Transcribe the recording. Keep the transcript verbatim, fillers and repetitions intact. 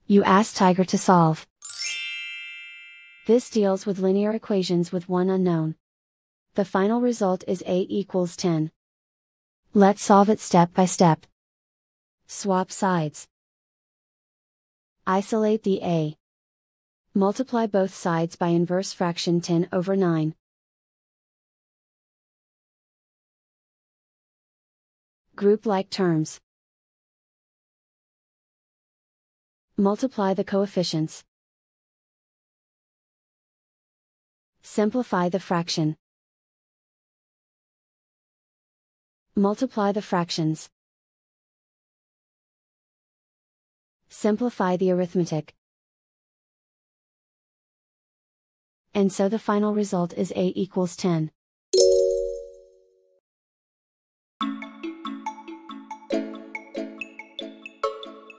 You ask Tiger to solve. This deals with linear equations with one unknown. The final result is a equals ten. Let's solve it step by step. Swap sides. Isolate the a. Multiply both sides by inverse fraction ten over nine. Group like terms. Multiply the coefficients. Simplify the fraction. Multiply the fractions. Simplify the arithmetic. And so the final result is a equals ten.